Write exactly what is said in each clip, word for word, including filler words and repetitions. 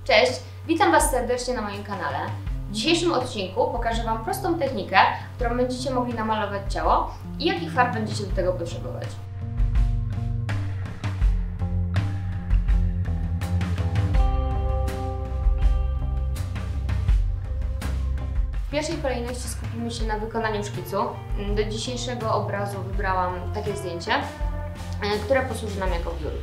Cześć, witam Was serdecznie na moim kanale. W dzisiejszym odcinku pokażę Wam prostą technikę, którą będziecie mogli namalować ciało i jakich farb będziecie do tego potrzebować. W pierwszej kolejności skupimy się na wykonaniu szkicu. Do dzisiejszego obrazu wybrałam takie zdjęcie, które posłuży nam jako wzór.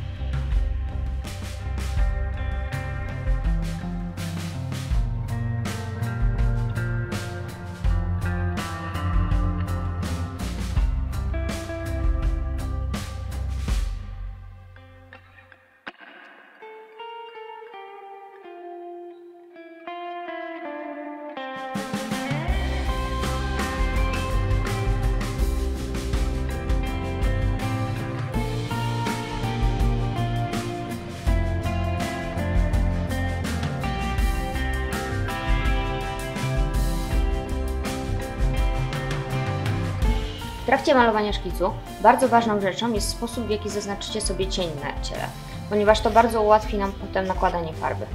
W trakcie malowania szkicu bardzo ważną rzeczą jest sposób, w jaki zaznaczycie sobie cień na ciele, ponieważ to bardzo ułatwi nam potem nakładanie farby.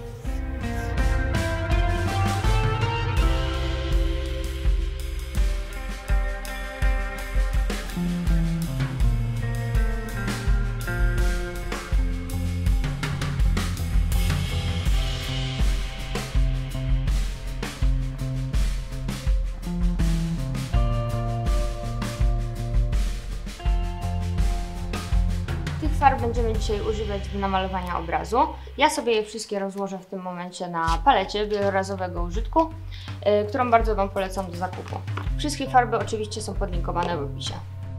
Tych farb będziemy dzisiaj używać do namalowania obrazu. Ja sobie je wszystkie rozłożę w tym momencie na palecie wielorazowego użytku, yy, którą bardzo Wam polecam do zakupu. Wszystkie farby oczywiście są podlinkowane w opisie.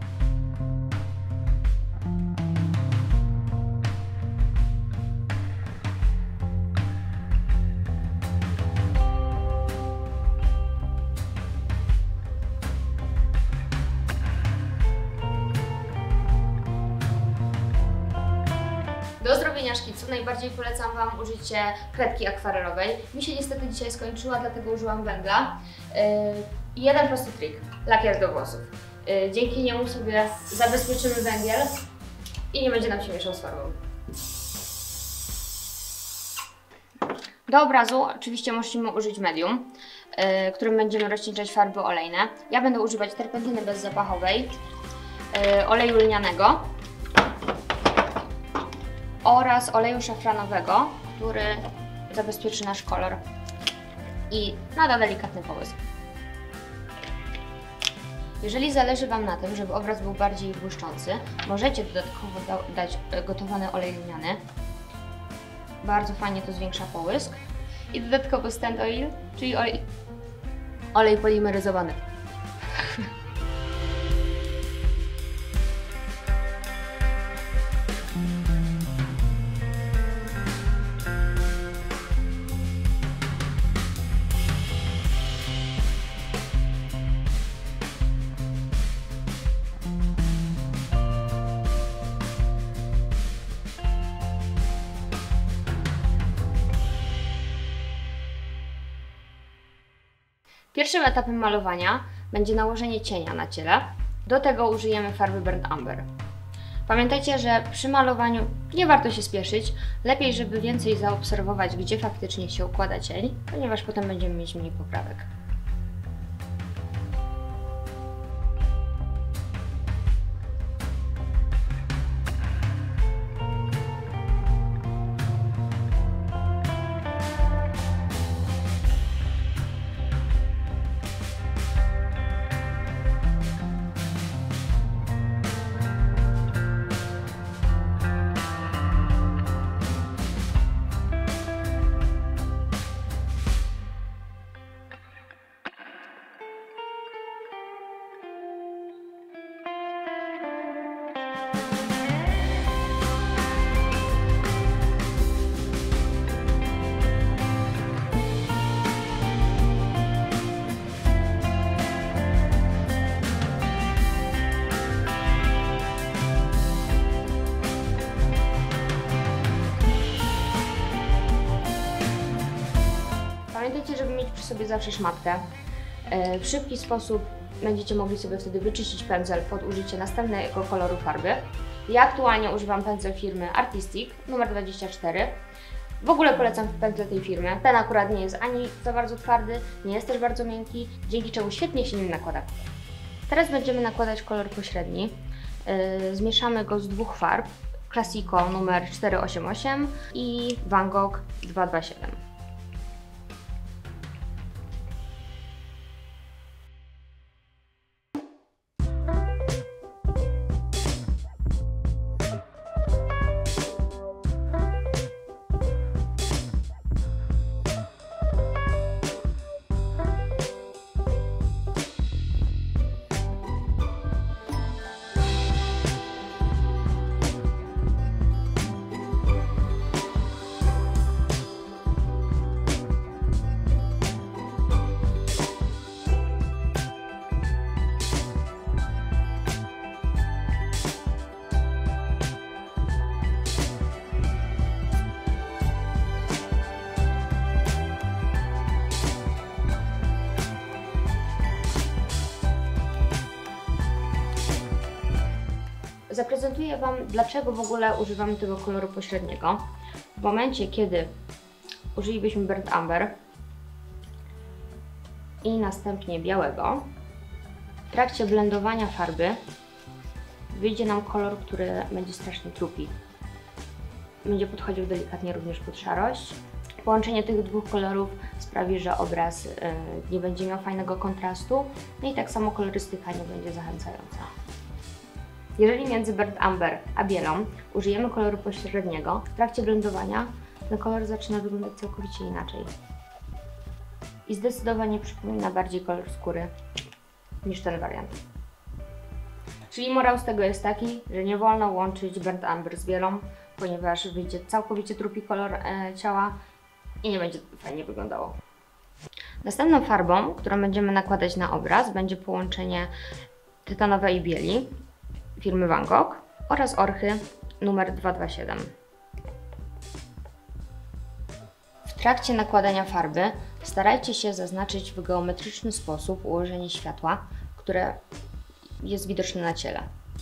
Do zrobienia szkicu najbardziej polecam Wam użycie kredki akwarelowej. Mi się niestety dzisiaj skończyła, dlatego użyłam węgla. I jeden prosty trik, lakier do włosów. Dzięki niemu sobie zabezpieczymy węgiel i nie będzie nam się mieszał z farbą. Do obrazu oczywiście musimy użyć medium, którym będziemy rozcieńczać farby olejne. Ja będę używać terpentyny bezzapachowej, oleju lnianego oraz oleju szafranowego, który zabezpieczy nasz kolor i nada delikatny połysk. Jeżeli zależy Wam na tym, żeby obraz był bardziej błyszczący, możecie dodatkowo da dać gotowany olej lniany. Bardzo fajnie to zwiększa połysk. I dodatkowo stand oil, czyli olej, olej polimeryzowany. Pierwszym etapem malowania będzie nałożenie cienia na ciele. Do tego użyjemy farby Burnt Umber. Pamiętajcie, że przy malowaniu nie warto się spieszyć. Lepiej, żeby więcej zaobserwować, gdzie faktycznie się układa cień, ponieważ potem będziemy mieć mniej poprawek. Pamiętajcie, żeby mieć przy sobie zawsze szmatkę. W szybki sposób będziecie mogli sobie wtedy wyczyścić pędzel pod użycie następnego koloru farby. Ja aktualnie używam pędzel firmy Artistic numer dwadzieścia cztery. W ogóle polecam pędzle tej firmy. Ten akurat nie jest ani za bardzo twardy, nie jest też bardzo miękki, dzięki czemu świetnie się nim nakłada. Teraz będziemy nakładać kolor pośredni. Yy, zmieszamy go z dwóch farb. Classico numer cztery osiem osiem i Van Gogh dwa dwa siedem. Zaprezentuję Wam, dlaczego w ogóle używamy tego koloru pośredniego. W momencie, kiedy użylibyśmy Burnt Umber i następnie białego, w trakcie blendowania farby wyjdzie nam kolor, który będzie strasznie trupi. Będzie podchodził delikatnie również pod szarość. Połączenie tych dwóch kolorów sprawi, że obraz yy, nie będzie miał fajnego kontrastu, no i tak samo kolorystyka nie będzie zachęcająca. Jeżeli między Burnt Umber a bielą użyjemy koloru pośredniego, w trakcie blendowania ten kolor zaczyna wyglądać całkowicie inaczej. I zdecydowanie przypomina bardziej kolor skóry niż ten wariant. Czyli morał z tego jest taki, że nie wolno łączyć Burnt Umber z bielą, ponieważ wyjdzie całkowicie trupi kolor e, ciała i nie będzie fajnie wyglądało. Następną farbą, którą będziemy nakładać na obraz, będzie połączenie tytanowej bieli firmy Van Gogh oraz orchy numer dwa dwa siedem. W trakcie nakładania farby starajcie się zaznaczyć w geometryczny sposób ułożenie światła, które jest widoczne na ciele.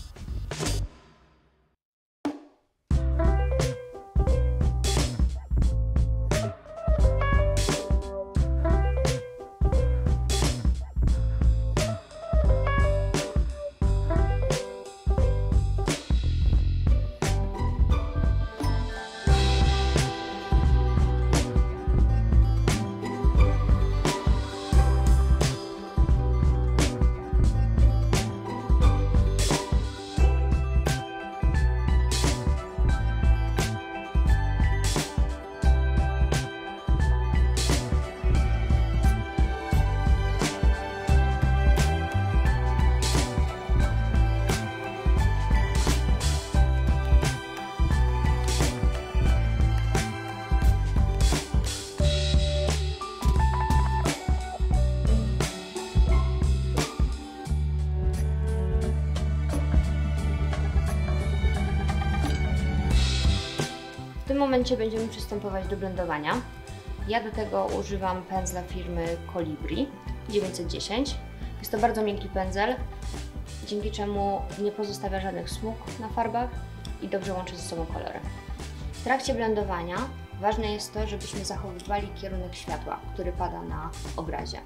W tym momencie będziemy przystępować do blendowania. Ja do tego używam pędzla firmy Colibri dziewięćset dziesięć. Jest to bardzo miękki pędzel, dzięki czemu nie pozostawia żadnych smug na farbach i dobrze łączy ze sobą kolory. W trakcie blendowania ważne jest to, żebyśmy zachowywali kierunek światła, który pada na obrazie.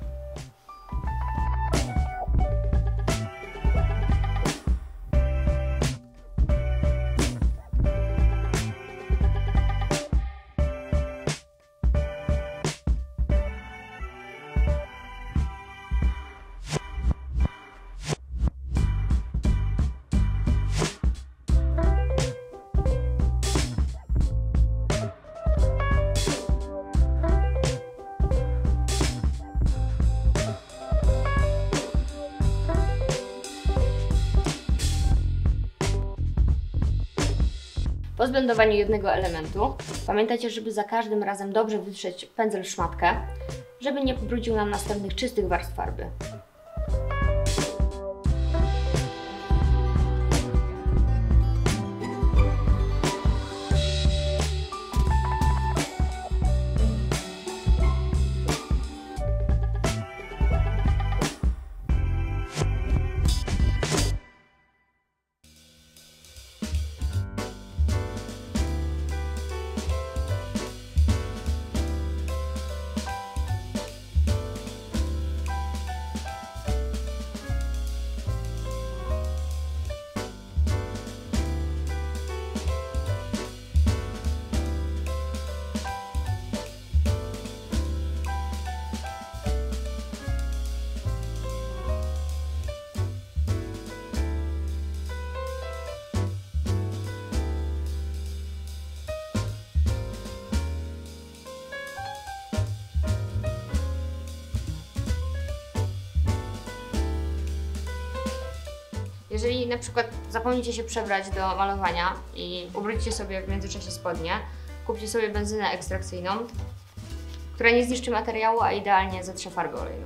Po zblendowaniu jednego elementu pamiętajcie, żeby za każdym razem dobrze wytrzeć pędzel w szmatkę, żeby nie pobrudził nam następnych czystych warstw farby. Jeżeli na przykład zapomnicie się przebrać do malowania i ubróćcie sobie w międzyczasie spodnie, kupcie sobie benzynę ekstrakcyjną, która nie zniszczy materiału, a idealnie zetrze farbę olejną.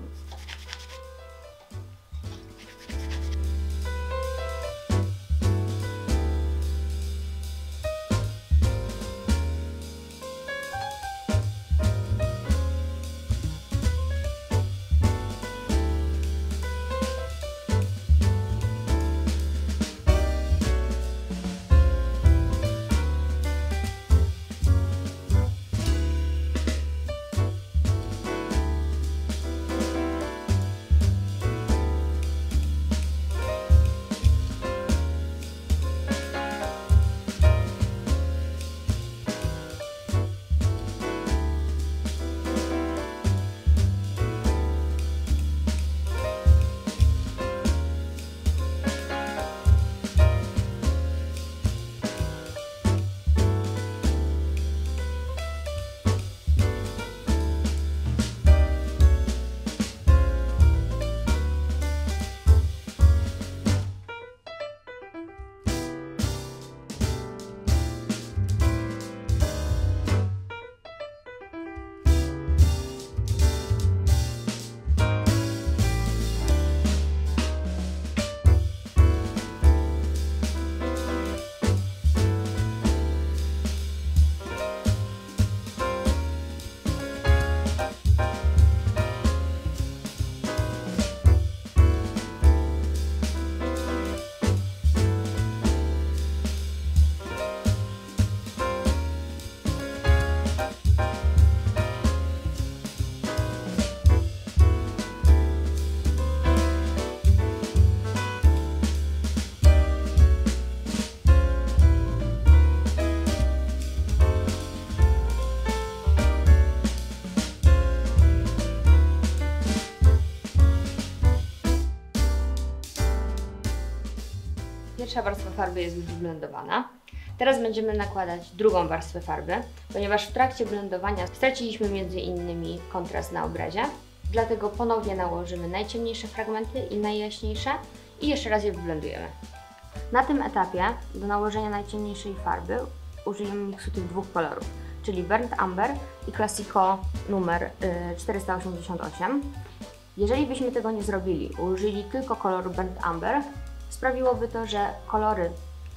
Pierwsza warstwa farby jest już wyblendowana. Teraz będziemy nakładać drugą warstwę farby, ponieważ w trakcie blendowania straciliśmy między innymi kontrast na obrazie. Dlatego ponownie nałożymy najciemniejsze fragmenty i najjaśniejsze i jeszcze raz je wyblendujemy. Na tym etapie do nałożenia najciemniejszej farby użyjemy miksu tych dwóch kolorów, czyli Burnt Umber i Classico numer czterysta osiemdziesiąt osiem. Jeżeli byśmy tego nie zrobili, użyli tylko koloru Burnt Umber, sprawiłoby to, że kolory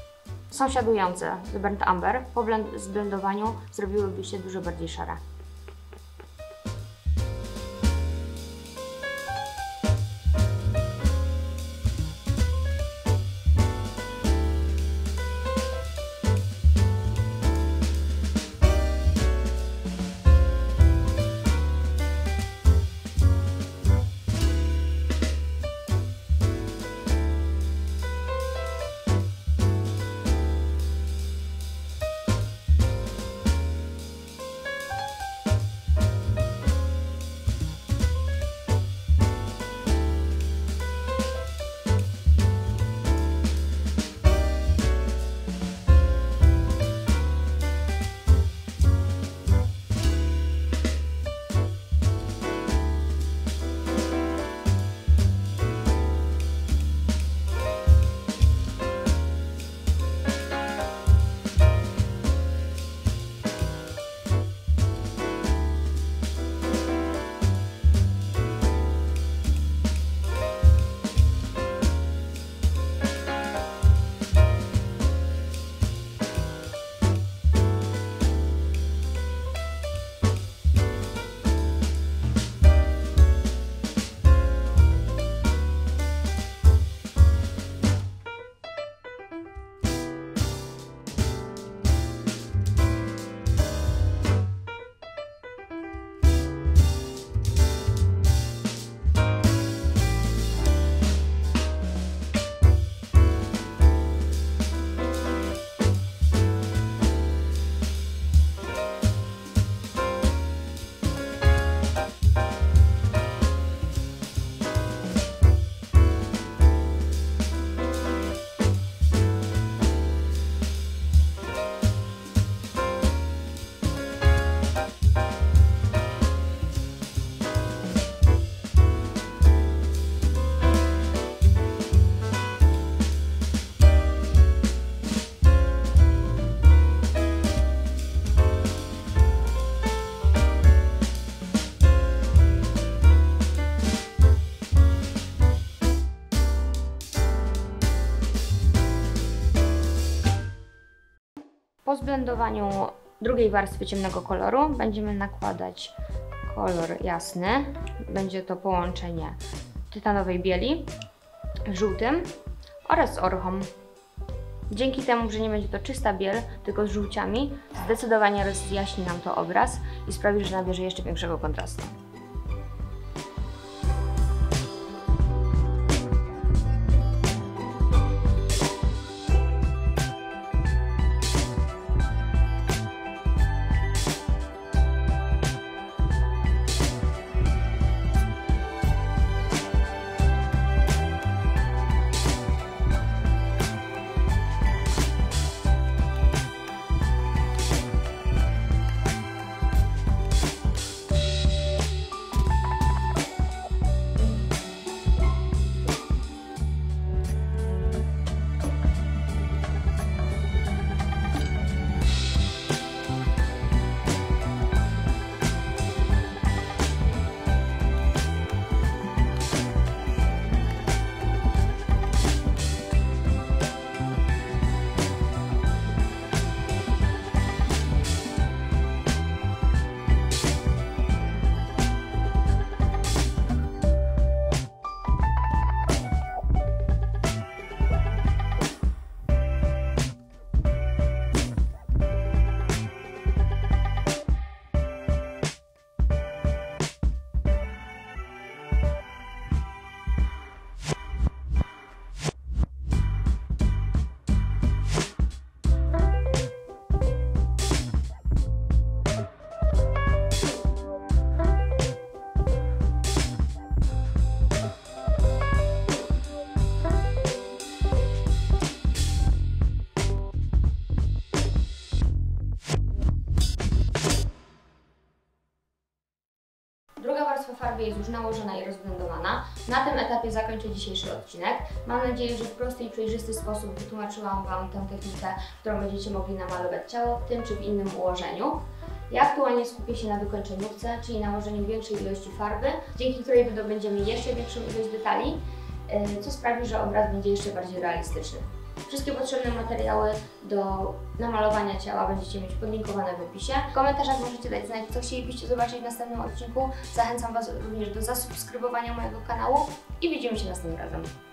sąsiadujące z Burnt Umber po zblendowaniu zrobiłyby się dużo bardziej szare. rozblendowaniu drugiej warstwy ciemnego koloru będziemy nakładać kolor jasny. Będzie to połączenie tytanowej bieli, żółtym oraz orchą. Dzięki temu, że nie będzie to czysta biel, tylko z żółciami, zdecydowanie rozjaśni nam to obraz i sprawi, że nabierze jeszcze większego kontrastu. Druga warstwa farby jest już nałożona i rozblendowana. Na tym etapie zakończę dzisiejszy odcinek. Mam nadzieję, że w prosty i przejrzysty sposób wytłumaczyłam Wam tę technikę, którą będziecie mogli namalować ciało w tym czy w innym ułożeniu. Ja aktualnie skupię się na wykończeniówce, czyli nałożeniu większej ilości farby, dzięki której wydobędziemy jeszcze większą ilość detali, co sprawi, że obraz będzie jeszcze bardziej realistyczny. Wszystkie potrzebne materiały do namalowania ciała będziecie mieć podlinkowane w opisie. W komentarzach możecie dać znać, co chcielibyście zobaczyć w następnym odcinku. Zachęcam Was również do zasubskrybowania mojego kanału i widzimy się następnym razem.